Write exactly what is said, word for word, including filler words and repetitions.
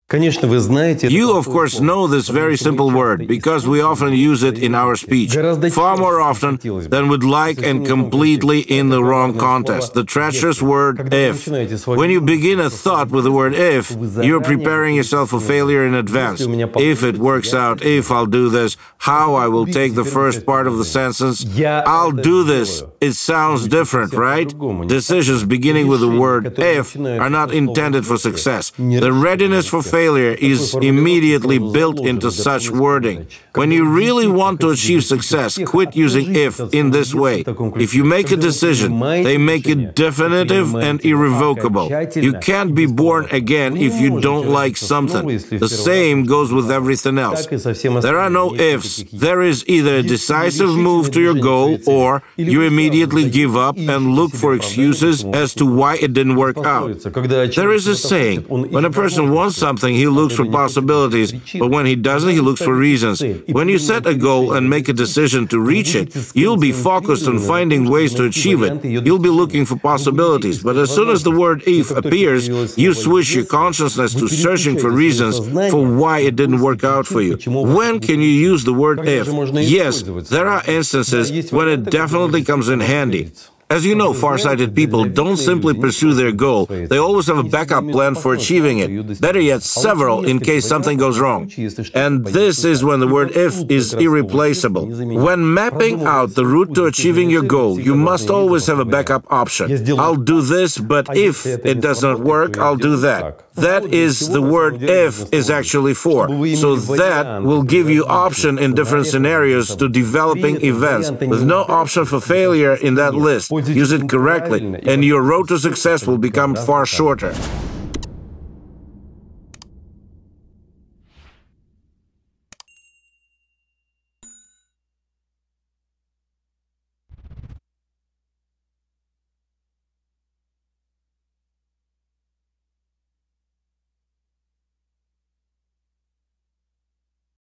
You, of course, know this very simple word, because we often use it in our speech, far more often than we'd like and completely in the wrong context. The treacherous word if. When you begin a thought with the word if, you're preparing yourself for failure in advance. If it works out, if I'll do this, how I will take the first part of the sentence, I'll do this. It sounds different, right? Decisions beginning with the word if are not intended for success. The readiness for failure is immediately built into such wording. When you really want to achieve success, quit using if in this way. If you make a decision, they make it definitive and irrevocable. You can't be born again if you don't like something. The same goes with everything else. There are no ifs. There is either a decisive move to your goal, or you immediately give up and look for excuses as to why it didn't work out. There is a saying, when a person wants something, he looks for possibilities, but when he doesn't, he looks for reasons. When you set a goal and make a decision to reach it, you'll be focused on finding ways to achieve it. You'll be looking for possibilities, but as soon as the word if appears, you switch your consciousness to searching for reasons for why it didn't work out for you. When can you use the word if? Yes, there are instances when it definitely comes in handy. As you know, far-sighted people don't simply pursue their goal. They always have a backup plan for achieving it. Better yet, several in case something goes wrong. And this is when the word if is irreplaceable. When mapping out the route to achieving your goal, you must always have a backup option. I'll do this, but if it does not work, I'll do that. That is the word if is actually for. So that will give you option in different scenarios to developing events, with no option for failure in that list. Use it correctly, and your road to success will become far shorter.